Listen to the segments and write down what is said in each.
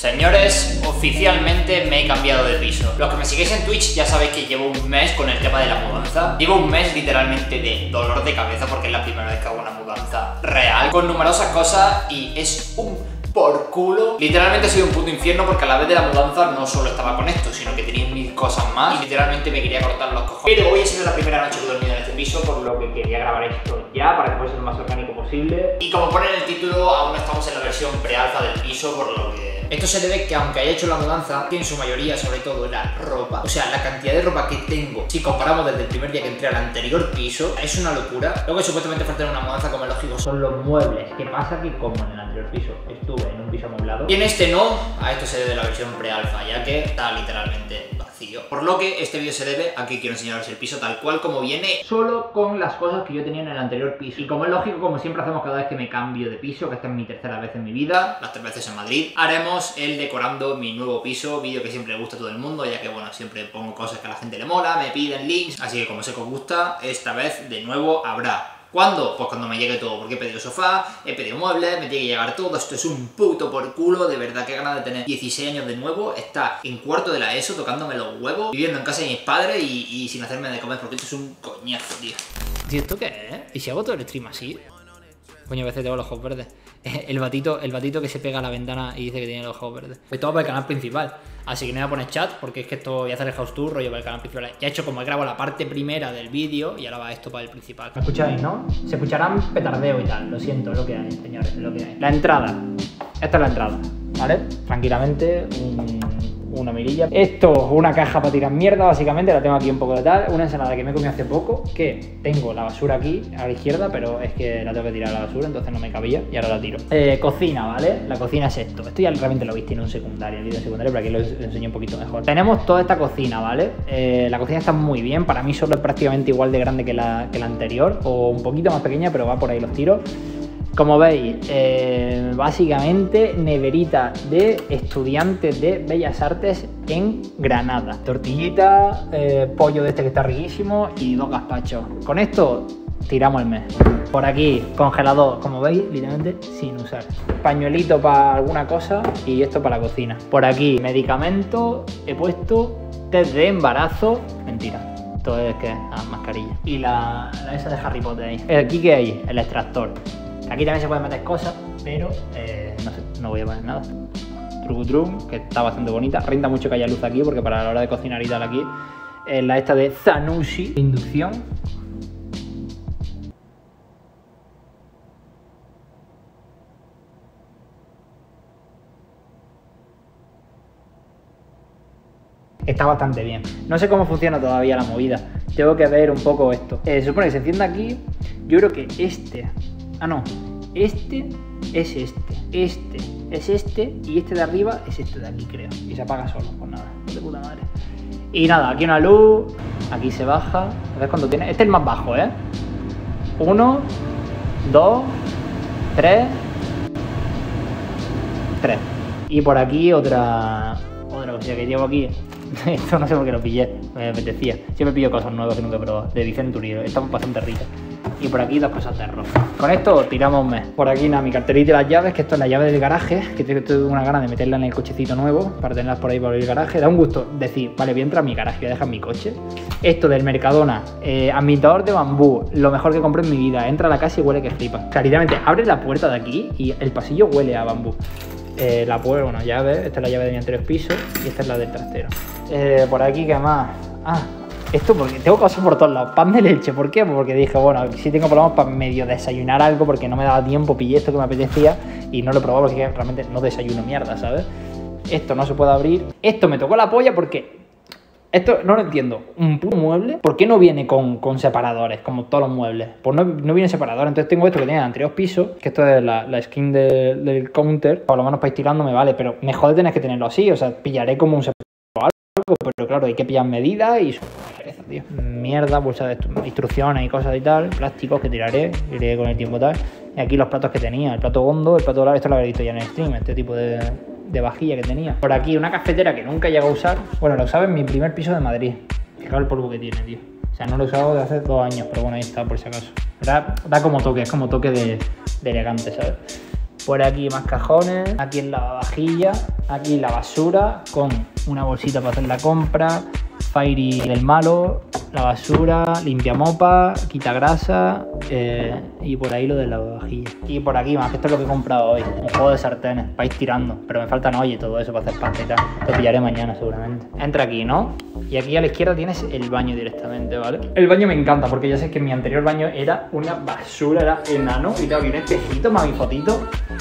Señores, oficialmente me he cambiado de piso. Los que me seguís en Twitch ya sabéis que llevo un mes con el tema de la mudanza. Llevo un mes literalmente de dolor de cabeza porque es la primera vez que hago una mudanza real, con numerosas cosas y es un por culo. Literalmente ha sido un puto infierno porque a la vez de la mudanza no solo estaba con esto, sino que tenía mil cosas más y literalmente me quería cortar los cojones. Pero hoy ha sido la primera noche que he dormido en este piso, por lo que quería grabar esto ya para que fuese lo más orgánico posible. Y como pone en el título, aún estamos en la versión pre-alfa del piso, por lo que... Esto se debe que aunque haya hecho la mudanza, que en su mayoría, sobre todo, era ropa. O sea, la cantidad de ropa que tengo, si comparamos desde el primer día que entré al anterior piso, es una locura. Lo que supuestamente falta en una mudanza, como es lógico, son los muebles. ¿Qué pasa? Que como en el anterior piso estuve en un piso amueblado y en este no, a esto se debe la versión pre-alfa, ya que está literalmente vacío. Por lo que este vídeo se debe a que quiero enseñaros el piso tal cual como viene, solo con las cosas que yo tenía en el anterior piso. Y como es lógico, como siempre hacemos cada vez que me cambio de piso, que esta es mi tercera vez en mi vida, las 3 veces en Madrid, haremos el decorando mi nuevo piso, vídeo que siempre le gusta a todo el mundo, ya que bueno, siempre pongo cosas que a la gente le mola, me piden links, así que como sé que os gusta, esta vez de nuevo habrá. ¿Cuándo? Pues cuando me llegue todo, porque he pedido sofá, he pedido muebles, me tiene que llegar todo, esto es un puto por culo, de verdad, qué ganas de tener 16 años de nuevo, estar en cuarto de la ESO tocándome los huevos, viviendo en casa de mis padres y sin hacerme de comer, porque esto es un coñazo, tío. Tío, ¿esto qué es? ¿Y si hago todo el stream así? Coño, a veces tengo los ojos verdes. El batito que se pega a la ventana y dice que tiene los ojos verdes. Pues todo para el canal principal. Así que no voy a poner chat porque es que esto voy a hacer el house tour rollo para el canal principal. Ya he hecho como he grabado la parte primera del vídeo y ahora va esto para el principal. ¿Me escucháis, no? Se escucharán petardeo y tal. Lo siento, es lo que hay, señores, es lo que hay. La entrada. Esta es la entrada, ¿vale? Tranquilamente, una mirilla. Esto es una caja para tirar mierda, básicamente, la tengo aquí un poco de tal. Una ensalada que me comí hace poco, que tengo la basura aquí a la izquierda, pero es que la tengo que tirar a la basura, entonces no me cabía y ahora la tiro. Cocina, ¿vale? La cocina es esto. Esto ya realmente lo viste en un secundario, el vídeo secundario, pero aquí lo enseño un poquito mejor. Tenemos toda esta cocina, ¿vale? La cocina está muy bien, para mí solo es prácticamente igual de grande que la anterior, o un poquito más pequeña, pero va por ahí los tiros. Como veis, básicamente neverita de estudiantes de Bellas Artes en Granada. Tortillita, pollo de este que está riquísimo y 2 gazpachos. Con esto tiramos el mes. Por aquí, congelador, como veis, literalmente sin usar. Pañuelito para alguna cosa y esto para la cocina. Por aquí, medicamento, he puesto test de embarazo. Mentira, esto es que mascarilla. Y la esa de Harry Potter ahí. Aquí, ¿qué hay? El extractor. Aquí también se pueden meter cosas, pero no sé, no voy a poner nada. Trucutrum, que está bastante bonita. Renta mucho que haya luz aquí, porque para la hora de cocinar y tal aquí, la esta de Zanussi, inducción. Está bastante bien. No sé cómo funciona todavía la movida. Tengo que ver un poco esto. Se supone que se enciende aquí. Yo creo que este... Ah, no. Este es este es este y este de arriba es este de aquí, creo. Y se apaga solo, pues nada, de puta madre. Y nada, aquí una luz, aquí se baja. ¿Ves cuánto tiene? Este es el más bajo, ¿eh? 1, 2, 3. Y por aquí otra cosilla que llevo aquí. Esto no sé por qué lo pillé, me apetecía. Siempre pillo cosas nuevas que nunca he probado. De Vicenturi, están bastante ricas. Y por aquí 2 cosas de arroz. Con esto tiramos un mes. Por aquí nada, mi carterita y las llaves, que esto es la llave del garaje, que tengo una gana de meterla en el cochecito nuevo para tenerlas por ahí para abrir el garaje. Da un gusto decir, vale, voy a entrar a mi garaje, voy a dejar mi coche. Esto del Mercadona, ambientador de bambú, lo mejor que compré en mi vida. Entra a la casa y huele que flipa. Claritamente, abre la puerta de aquí y el pasillo huele a bambú. La puerta, bueno, llave, esta es la llave de mi anterior piso y esta es la del trastero. Por aquí, ¿qué más? Esto porque tengo cosas por todos lados. Pan de leche, ¿por qué? Porque dije, bueno, si tengo problemas para medio desayunar algo porque no me daba tiempo, pillé esto que me apetecía y no lo he probado porque realmente no desayuno mierda, ¿sabes? Esto no se puede abrir. Esto me tocó la polla porque... Esto no lo entiendo. Un puto mueble, ¿por qué no viene con separadores, como todos los muebles? Pues no viene separador. Entonces tengo esto que tiene en anterior piso, que esto es la skin del counter. Por lo menos para ir tirando me vale, pero me jode tener que tenerlo así. O sea, pillaré como un separador o algo, pero claro, hay que pillar medidas y... Tío. Mierda, bolsa de instrucciones y cosas y tal, plásticos que tiraré, iré con el tiempo tal. Y aquí los platos que tenía, el plato hondo, el plato largo, esto lo habéis visto ya en el stream, este tipo de vajilla que tenía. Por aquí una cafetera que nunca llego a usar, bueno, la usaba en mi primer piso de Madrid. Fijaos el polvo que tiene, tío. O sea, no lo he usado desde hace 2 años, pero bueno, ahí está por si acaso. Da como toque, es como toque de elegante, ¿sabes? Por aquí más cajones, aquí en la vajilla, Aquí la basura con una bolsita para hacer la compra, Fairy del malo, la basura, limpia mopa, quita grasa y por ahí lo de la vajilla. Y por aquí más, que esto es lo que he comprado hoy, un juego de sartenes para ir tirando, pero me faltan hoy y todo eso para hacer pasta y tal. Lo pillaré mañana seguramente. Entra aquí, ¿no? Y aquí a la izquierda tienes el baño directamente, ¿vale? El baño me encanta porque ya sé que mi anterior baño era una basura, era enano. Y tengo aquí un espejito más mi fotito.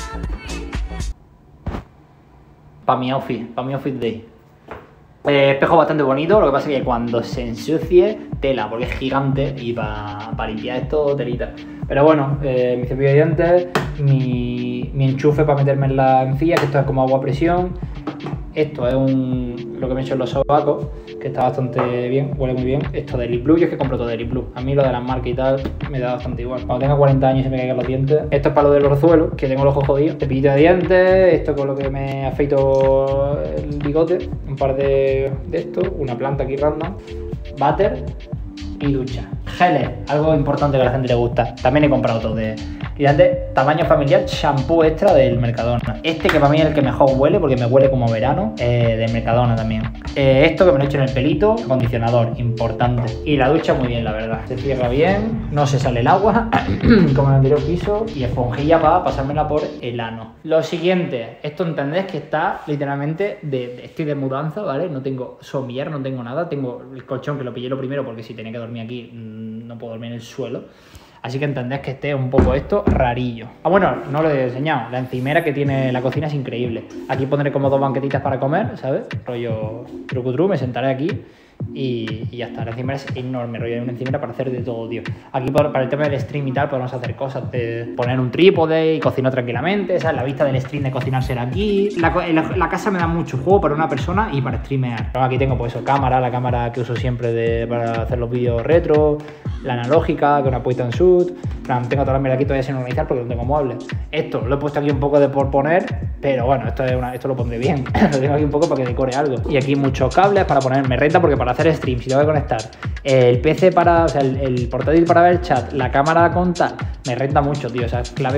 Para mi outfit day. Espejo bastante bonito, lo que pasa es que cuando se ensucie, tela, porque es gigante y para limpiar esto, telita. Pero bueno, mi cepillo de dientes, mi enchufe para meterme en la encía, que esto es como agua a presión. Esto es lo que me he hecho en los sobacos, que está bastante bien, huele muy bien. Esto de Elite Blue, yo es que compro todo de Elite Blue. A mí lo de las marcas y tal me da bastante igual. Cuando tenga 40 años y se me caigan los dientes. Esto es para lo del orzuelo, que tengo los ojos jodidos. Cepillito de dientes, esto con lo que me afeito el bigote. Un par de esto, una planta aquí random. Váter y ducha. Geles, algo importante que a la gente le gusta. También he comprado todo de tamaño familiar, shampoo extra del Mercadona. Este que para mí es el que mejor huele, porque me huele como verano, del Mercadona también. Esto que me lo he hecho en el pelito, acondicionador, importante. Y la ducha muy bien, la verdad. Se cierra bien, no se sale el agua, como en el anterior piso, y esponjilla para pasármela por el ano. Lo siguiente, esto entendés que está literalmente estoy de mudanza, ¿vale? No tengo somier, no tengo nada, tengo el colchón que lo pillé lo primero porque si tenía que dormir aquí no puedo dormir en el suelo. Así que entendés que esté un poco esto rarillo. Ah, bueno, no lo he enseñado. La encimera que tiene la cocina es increíble. Aquí pondré como 2 banquetitas para comer, ¿sabes? Rollo trucutru, me sentaré aquí y ya está. La encimera es enorme, rollo. Hay una encimera para hacer de todo, tío. Aquí para el tema del stream y tal podemos hacer cosas de poner un trípode y cocinar tranquilamente, ¿sabes? La vista del stream de cocinar será aquí. La casa me da mucho juego para una persona y para streamear. Aquí tengo pues eso, la cámara que uso siempre para hacer los vídeos retro, la analógica, que una puesta en shoot. Tengo todas las mierdas aquí todavía sin organizar porque no tengo muebles. Esto lo he puesto aquí un poco de por poner, pero bueno, esto lo pondré bien. Lo tengo aquí un poco para que decore algo. Y aquí muchos cables para ponerme renta, porque para hacer stream, si tengo que conectar el PC o sea, el portátil para ver el chat, la cámara con tal, me renta mucho, tío. O sea, es clave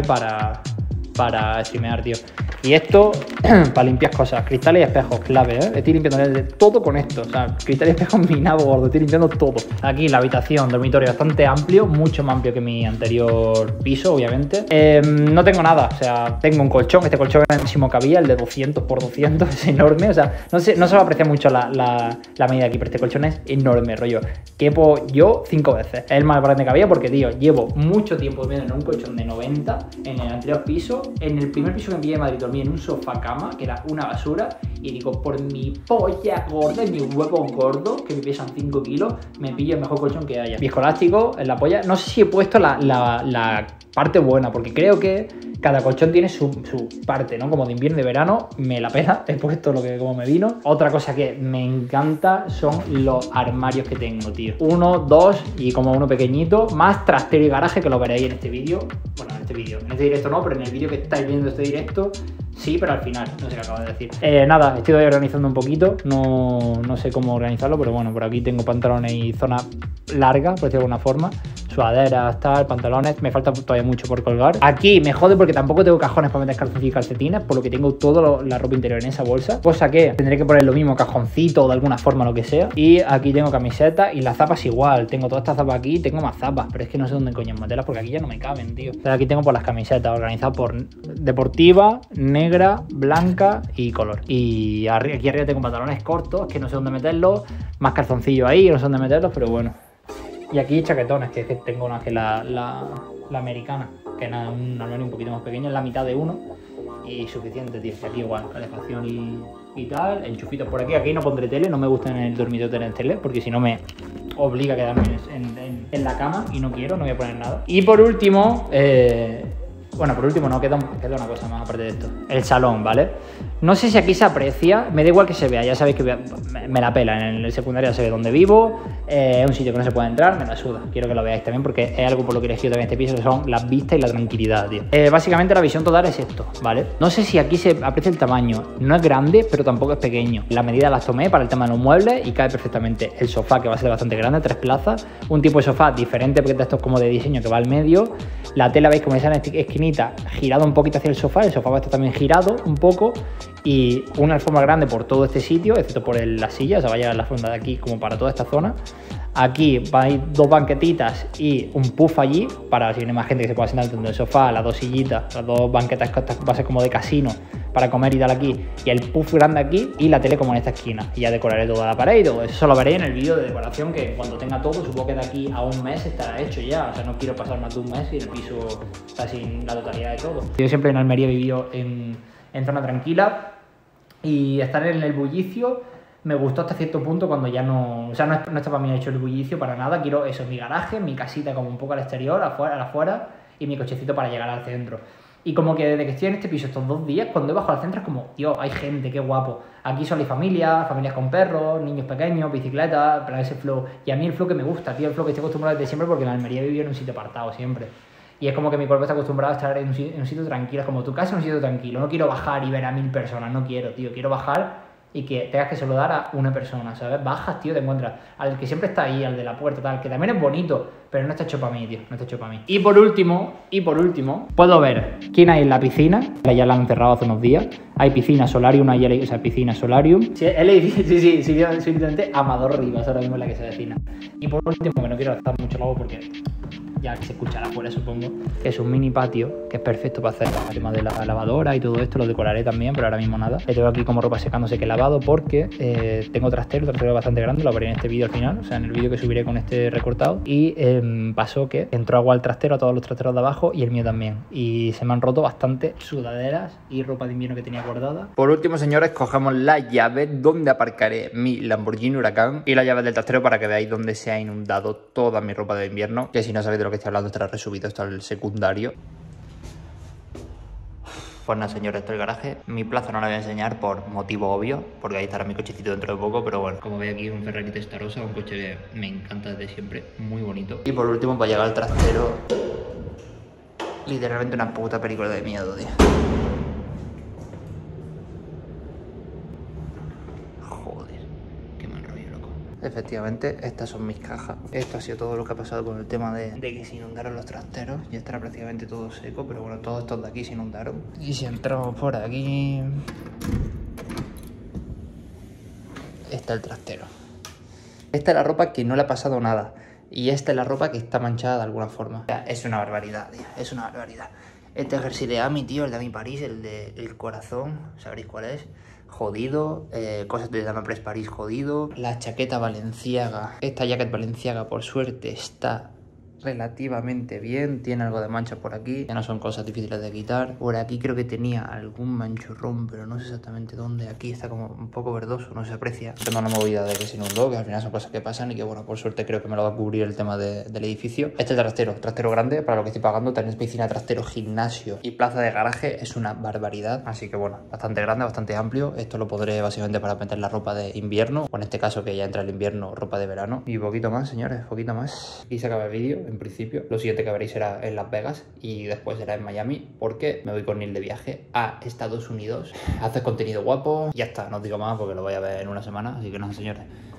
para streamear, tío. Y esto, para limpiar cosas, cristales y espejos, clave, ¿eh? Estoy limpiando todo con esto, o sea, cristales y espejos minado, gordo, estoy limpiando todo. Aquí la habitación, dormitorio bastante amplio, mucho más amplio que mi anterior piso, obviamente. No tengo nada, o sea, tengo un colchón, este colchón es el máximo que había, el de 200 por 200, es enorme, o sea, no se va a apreciar mucho la medida aquí, pero este colchón es enorme, rollo. Quepo yo 5 veces, es el más grande que había porque, tío, llevo mucho tiempo durmiendo en un colchón de 90 en el anterior piso. En el primer piso que me pillé en Madrid dormí en un sofá cama, que era una basura, y digo, por mi polla gorda y mi huevo gordo, que me pesan 5 kilos, me pillo el mejor colchón que haya. Viscoelástico en la polla. No sé si he puesto la parte buena, porque creo que cada colchón tiene su parte, ¿no? Como de invierno y de verano, me la pela, he puesto lo que como me vino. Otra cosa que me encanta son los armarios que tengo, tío. 1, 2 y como uno pequeñito, más trastero y garaje, que lo veréis en este vídeo. Bueno, en este directo no, pero en el vídeo que estáis viendo este directo, sí, pero al final, no sé qué acabo de decir. Nada, estoy organizando un poquito, no sé cómo organizarlo, pero bueno, por aquí tengo pantalones y zona larga, por decirlo de alguna forma. Sudaderas, tal, pantalones, me falta todavía mucho por colgar. Aquí me jode porque tampoco tengo cajones para meter calzoncillos y calcetines, por lo que tengo toda la ropa interior en esa bolsa, cosa que tendré que poner lo mismo, cajoncito o de alguna forma, lo que sea. Y aquí tengo camisetas y las zapas igual, tengo todas estas zapas aquí, tengo más zapas, pero es que no sé dónde coño meterlas porque aquí ya no me caben, tío. Pero aquí tengo por las camisetas organizadas por deportiva, negra, blanca y color. Y aquí arriba tengo pantalones cortos, que no sé dónde meterlos, más calzoncillos ahí, no sé dónde meterlos, pero bueno. Y aquí chaquetones, que tengo una que la americana, que es un armario un poquito más pequeño, es la mitad de uno y suficiente, tío. Y aquí igual, calefacción y tal, enchufitos por aquí. Aquí no pondré tele, no me gusta en el dormitorio tener tele, porque si no me obliga a quedarme en la cama y no quiero, no voy a poner nada. Y por último, bueno, por último no, queda una cosa más aparte de esto. El salón, ¿vale? No sé si aquí se aprecia, me da igual que se vea, ya sabéis que me la pela, en el secundario se ve donde vivo, es un sitio que no se puede entrar, me la suda. Quiero que lo veáis también porque es algo por lo que he elegido también este piso, que son las vistas y la tranquilidad, tío. Básicamente la visión total es esto, ¿vale? No sé si aquí se aprecia el tamaño, no es grande, pero tampoco es pequeño. Las medidas las tomé para el tema de los muebles y cae perfectamente. El sofá, que va a ser bastante grande, 3 plazas, un tipo de sofá diferente porque estos como de diseño que va al medio, la tela, veis como esa esquina esquinita girado un poquito hacia el sofá va a estar también girado un poco, y una alfombra grande por todo este sitio, excepto por la silla, o sea, va a llegar la alfombra de aquí como para toda esta zona. Aquí va a ir 2 banquetitas y un puff allí, para si viene más gente que se pueda sentar dentro del sofá, las 2 sillitas, las 2 banquetas que va a ser como de casino para comer y tal aquí, y el puff grande aquí, y la tele como en esta esquina. Y ya decoraré toda la pared y todo eso lo veréis en el vídeo de decoración, que cuando tenga todo, supongo que de aquí a un mes estará hecho ya. O sea, no quiero pasar más de un mes y el piso está sin la totalidad de todo. Yo siempre en Almería he vivido en zona tranquila, y estar en el bullicio me gustó hasta cierto punto, cuando ya no... O sea, no está para mí hecho el bullicio para nada. Quiero eso, mi garaje, mi casita como un poco al exterior, afuera, y mi cochecito para llegar al centro. Y como que desde que estoy en este piso estos 2 días, cuando he bajado al centro es como, tío, hay gente, qué guapo. Aquí solo hay familias con perros, niños pequeños, bicicletas, para ese flow. Y a mí el flow que me gusta, tío, el flow que estoy acostumbrado desde siempre, porque en Almería he vivido en un sitio apartado siempre. Y es como que mi cuerpo está acostumbrado a estar en un sitio tranquilo, como tu casa, en un sitio tranquilo. No quiero bajar y ver a 1000 personas, no quiero, tío. Quiero bajar y que tengas que saludar a una persona, ¿sabes? Bajas, tío, te encuentras al que siempre está ahí, al de la puerta, tal, que también es bonito, pero no está hecho para mí, tío, no está hecho para mí. Y por último, puedo ver quién hay en la piscina. Ya la han cerrado hace unos días. Hay piscina Solarium, o sea, piscina Solarium. Sí, simplemente Amador Rivas, ahora mismo es la que se defina. Y por último, que no quiero gastar mucho luego porque ya se escuchará afuera, supongo, es un mini patio que es perfecto para hacer el tema de la lavadora y todo esto. Lo decoraré también, pero ahora mismo nada. Tengo aquí como ropa secándose que he lavado, porque tengo trastero bastante grande, lo veré en este vídeo al final, o sea, en el vídeo que subiré con este recortado. Y pasó que entró agua al trastero, a todos los trasteros de abajo, y el mío también, y se me han roto bastante sudaderas y ropa de invierno que tenía guardada. Por último, señores, cogemos la llave donde aparcaré mi Lamborghini Huracán y la llave del trastero, para que veáis dónde se ha inundado toda mi ropa de invierno, que si no sabéis de lo que estoy hablando estará resubido hasta el secundario. Pues nada, señores, esto es el garaje. Mi plaza no la voy a enseñar por motivo obvio, porque ahí estará mi cochecito dentro de poco, pero bueno, como veis aquí un Ferrari Testarossa, un coche que me encanta desde siempre, muy bonito. Y por último, para llegar al trastero, literalmente una puta película de miedo, tío. Efectivamente, estas son mis cajas. Esto ha sido todo lo que ha pasado con el tema de que se inundaron los trasteros. Ya estará prácticamente todo seco, pero bueno, todos estos de aquí se inundaron. Y si entramos por aquí, está el trastero. Esta es la ropa que no le ha pasado nada, y esta es la ropa que está manchada de alguna forma. O sea, es una barbaridad, tío, es una barbaridad. Este jersey de Ami, tío, el de Ami París, el del corazón, sabréis cuál es. Jodido, cosas de Dame Press París, jodido. La chaqueta Balenciaga, esta jacket Balenciaga, por suerte está relativamente bien. Tiene algo de mancha por aquí, ya no son cosas difíciles de quitar. Por aquí creo que tenía algún manchurrón, pero no sé exactamente dónde. Aquí está como un poco verdoso, no se aprecia. Tengo una movida de que se inundó, que al final son cosas que pasan y que bueno, por suerte creo que me lo va a cubrir el tema del edificio. Este es el trastero grande, para lo que estoy pagando. Tenéis piscina, trastero, gimnasio y plaza de garaje. Es una barbaridad, así que bueno, bastante grande, bastante amplio. Esto lo podré básicamente para meter la ropa de invierno, o en este caso que ya entra el invierno, ropa de verano. Y poquito más, señores, poquito más. Y se acaba el vídeo. En principio, lo siguiente que veréis será en Las Vegas y después será en Miami, porque me voy con Neil de viaje a Estados Unidos a hacer contenido guapo. Ya está, no os digo más porque lo voy a ver en una semana, así que no, señores.